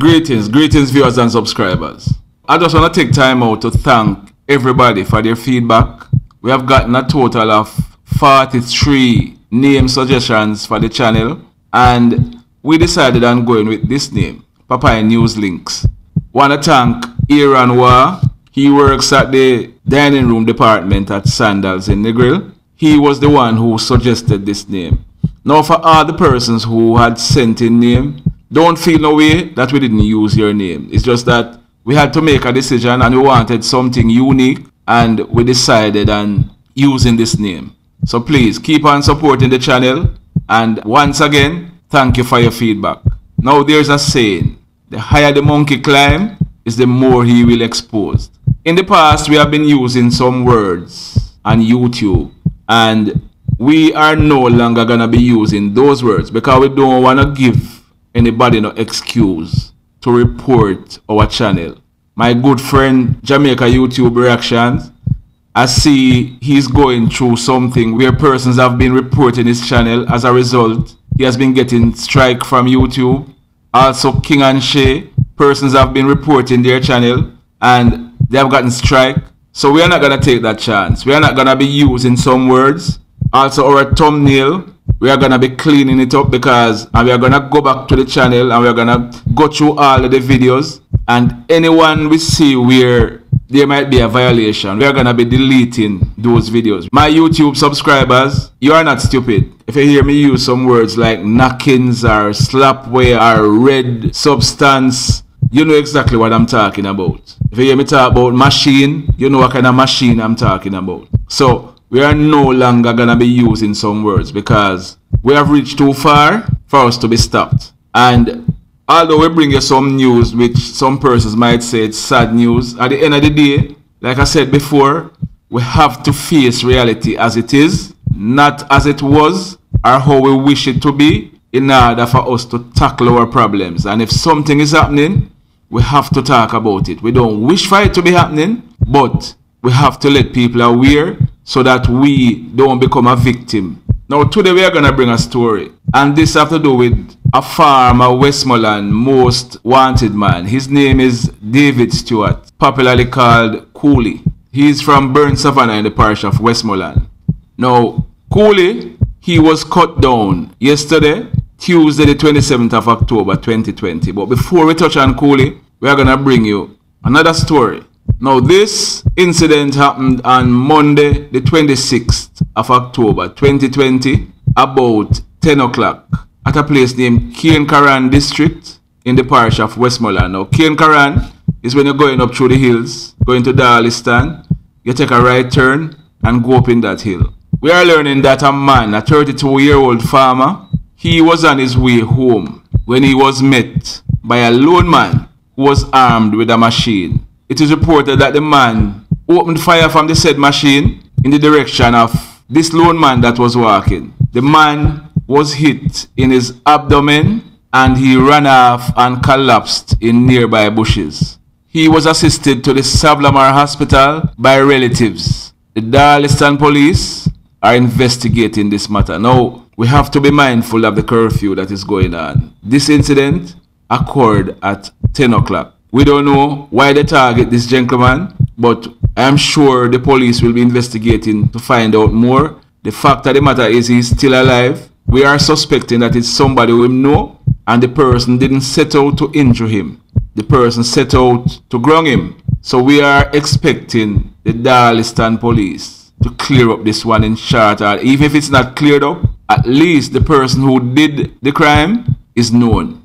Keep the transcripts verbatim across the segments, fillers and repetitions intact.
Greetings, greetings viewers and subscribers. I just want to take time out to thank everybody for their feedback. We have gotten a total of forty-three name suggestions for the channel, and we decided on going with this name, Papaya News Links. Want to thank Aaron Wa. He works at the dining room department at Sandals in Negril. He was the one who suggested this name. Now, for all the persons who had sent in name, don't feel no way that we didn't use your name. It's just that we had to make a decision and we wanted something unique, and we decided on using this name. So please keep on supporting the channel, and once again, thank you for your feedback. Now there's a saying, the higher the monkey climb is the more he will expose. In the past, we have been using some words on YouTube, and we are no longer going to be using those words because we don't want to give anybody no excuse to report our channel. My good friend Jamaica YouTube Reactions, I see he's going through something where persons have been reporting his channel. As a result, he has been getting strike from YouTube. Also King and Shay, persons have been reporting their channel and they have gotten strike. So we are not going to take that chance. We are not going to be using some words. Also our thumbnail, we are going to be cleaning it up because and we are going to go back to the channel and we are going to go through all of the videos, and anyone we see where there might be a violation, we are going to be deleting those videos. My YouTube subscribers, you are not stupid. If you hear me use some words like knockings or slapway or red substance, you know exactly what I'm talking about. If you hear me talk about machine, you know what kind of machine I'm talking about. So we are no longer going to be using some words because we have reached too far for us to be stopped. And although we bring you some news which some persons might say it's sad news, at the end of the day, like I said before, we have to face reality as it is, not as it was or how we wish it to be, in order for us to tackle our problems. And if something is happening, we have to talk about it. We don't wish for it to be happening, but we have to let people aware so that we don't become a victim. Now today we are going to bring a story, and this has to do with a farmer, Westmoreland most wanted man. His name is David Stewart, popularly called Coolie. He is from Burn Savannah in the parish of Westmoreland. Now Coolie, he was cut down yesterday, Tuesday the twenty-seventh of October twenty twenty. But before we touch on Coolie, we are going to bring you another story. Now this incident happened on Monday the twenty-sixth of October twenty twenty about ten o'clock at a place named Cane Karan district in the parish of Westmoreland. Now Cane Karan is when you're going up through the hills, going to Darlistan, you take a right turn and go up in that hill. We are learning that a man, a thirty-two year old farmer, he was on his way home when he was met by a lone man who was armed with a machine. It is reported that the man opened fire from the said machine in the direction of this lone man that was walking. The man was hit in his abdomen and he ran off and collapsed in nearby bushes. He was assisted to the Savlamar hospital by relatives. The Darlistan police are investigating this matter. Now, we have to be mindful of the curfew that is going on. This incident occurred at ten o'clock. We don't know why they target this gentleman, but I am sure the police will be investigating to find out more. The fact of the matter is he's still alive. We are suspecting that it's somebody we know, and the person didn't set out to injure him. The person set out to grung him. So we are expecting the Darlistan police to clear up this one in short order. Even if it's not cleared up, at least the person who did the crime is known.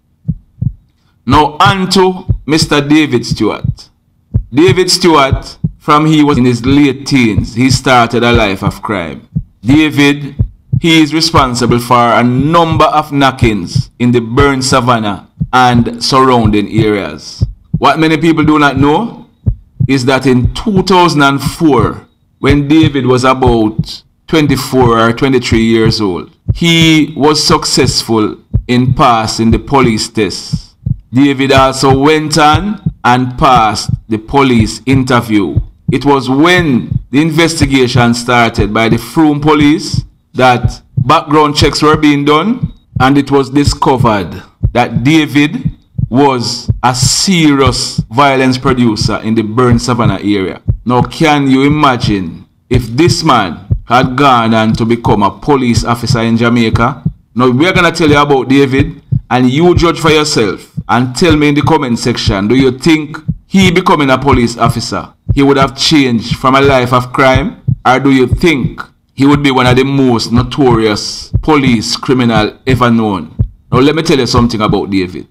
Now on to Mister David Stewart. David Stewart, from he was in his late teens, he started a life of crime. David, he is responsible for a number of knockings in the Burn Savannah and surrounding areas. What many people do not know is that in two thousand four, when David was about twenty-four or twenty-three years old, he was successful in passing the police test. David also went on and passed the police interview. It was when the investigation started by the Froome police that background checks were being done, and it was discovered that David was a serious violence producer in the Burn Savannah area. Now, can you imagine if this man had gone on to become a police officer in Jamaica? Now, we're going to tell you about David, and you judge for yourself and tell me in the comment section, do you think he becoming a police officer, he would have changed from a life of crime? Or do you think he would be one of the most notorious police criminal ever known? Now, let me tell you something about David.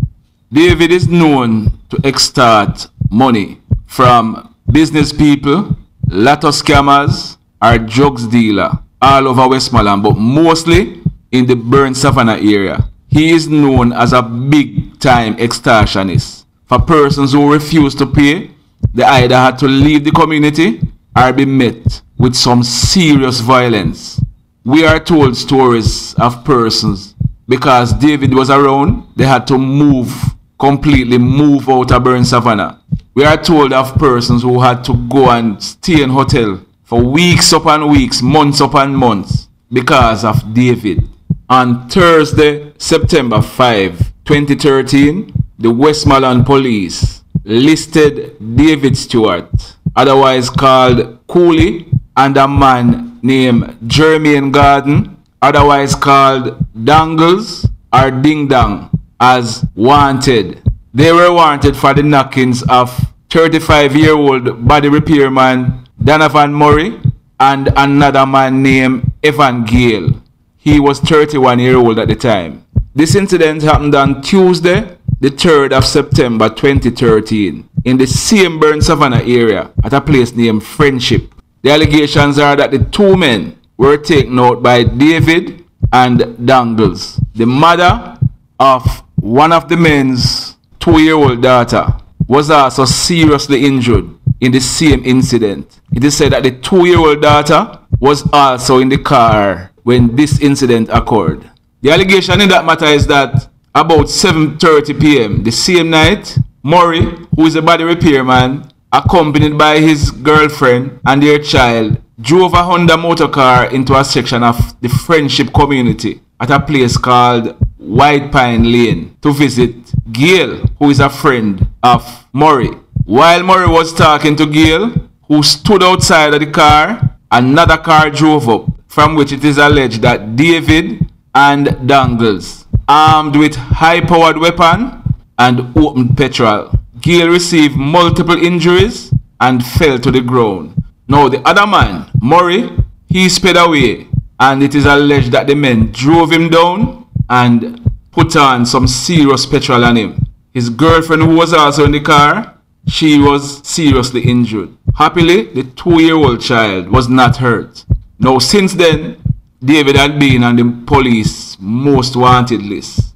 David is known to extort money from business people, lotto scammers, or drugs dealer all over Westmoreland, but mostly in the Burn Savannah area. He is known as a big time extortionist. For persons who refuse to pay, they either had to leave the community or be met with some serious violence. We are told stories of persons, because David was around, they had to move, completely move out of Burn Savannah. We are told of persons who had to go and stay in hotel for weeks upon weeks, months upon months, because of David. On Thursday, September fifth, twenty thirteen, the Westmoreland Police listed David Stewart, otherwise called Coolie, and a man named Jermaine Garden, otherwise called Dangles or Ding Dong, as wanted. They were wanted for the knockings of thirty-five-year-old body repairman Donovan Murray and another man named Evan Gale. He was thirty-one years old at the time. This incident happened on Tuesday, the third of September twenty thirteen, in the same Burn Savannah area at a place named Friendship. The allegations are that the two men were taken out by David and Dangles, the mother of one of the men's two-year-old daughter, was also seriously injured in the same incident. It is said that the two-year-old daughter was also in the car when this incident occurred. The allegation in that matter is that about seven thirty p m the same night, Murray, who is a body repairman, accompanied by his girlfriend and their child, drove a Honda motor car into a section of the Friendship community at a place called White Pine Lane to visit Gail, who is a friend of Murray. While Murray was talking to Gail, who stood outside of the car, another car drove up, from which it is alleged that David and Dangles, armed with high-powered weapon and opened petrol. Gail received multiple injuries and fell to the ground. Now the other man, Murray, he sped away, and it is alleged that the men drove him down and put on some serious petrol on him. His girlfriend, who was also in the car, she was seriously injured. Happily, the two-year-old child was not hurt. Now since then, David had been on the police most wanted list.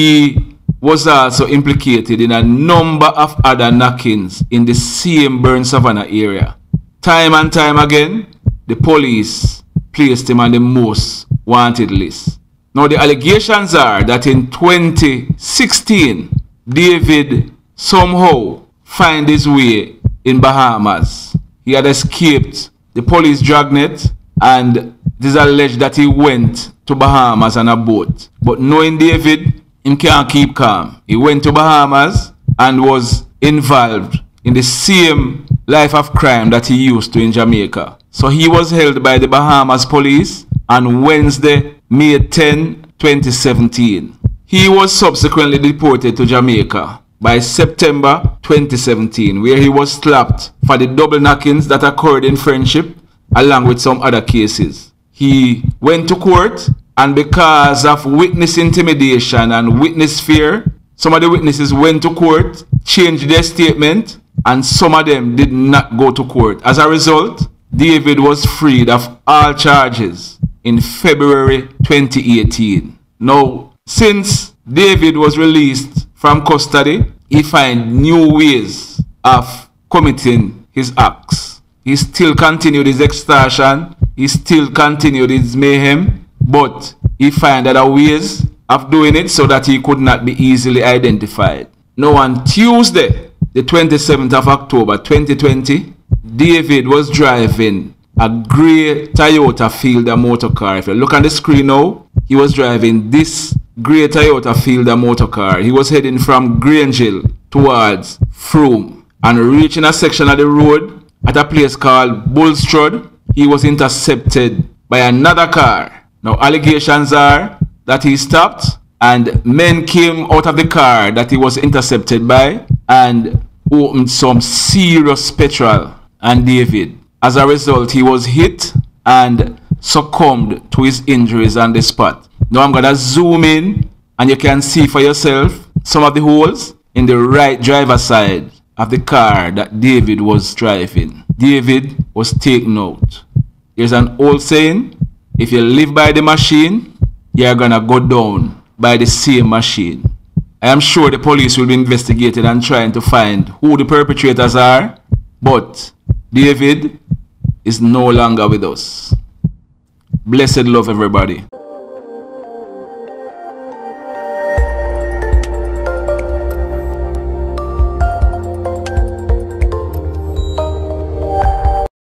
He was also implicated in a number of other knockings in the same Burn Savannah area. Time and time again, the police placed him on the most wanted list. Now the allegations are that in twenty sixteen, David somehow found his way in Bahamas. He had escaped the police dragnet, and it is alleged that he went to Bahamas on a boat. But knowing David, he can't keep calm. He went to Bahamas and was involved in the same life of crime that he used to in Jamaica. So he was held by the Bahamas police on Wednesday, May tenth, twenty seventeen. He was subsequently deported to Jamaica by September twenty seventeen, where he was slapped for the double knockings that occurred in Friendship, along with some other cases. He went to court, and because of witness intimidation and witness fear, some of the witnesses went to court, changed their statement, and some of them did not go to court. As a result, David was freed of all charges in February twenty eighteen. Now, since David was released from custody, he found new ways of committing his acts. He still continued his extortion, he still continued his mayhem, but he found other ways of doing it so that he could not be easily identified. Now on Tuesday, the twenty-seventh of October twenty twenty, David was driving a grey Toyota Fielder motor car. If you look on the screen now, he was driving this grey Toyota Fielder motor car. He was heading from Grangeville towards Frome and reaching a section of the road at a place called Bulstrode. He was intercepted by another car. Now allegations are that he stopped and men came out of the car that he was intercepted by and opened some serious petrol on David. As a result, he was hit and succumbed to his injuries on the spot. Now I'm gonna zoom in and you can see for yourself some of the holes in the right driver's side of the car that David was driving. David was taken out. There's an old saying, if you live by the machine, you're gonna go down by the same machine. I am sure the police will be investigating and trying to find who the perpetrators are, but David is no longer with us. Blessed love, everybody.